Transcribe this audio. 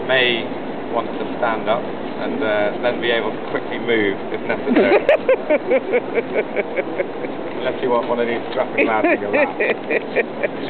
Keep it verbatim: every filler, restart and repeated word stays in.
may want to stand up and uh, then be able to quickly move if necessary. Unless you want one of these strapping lads in your lap.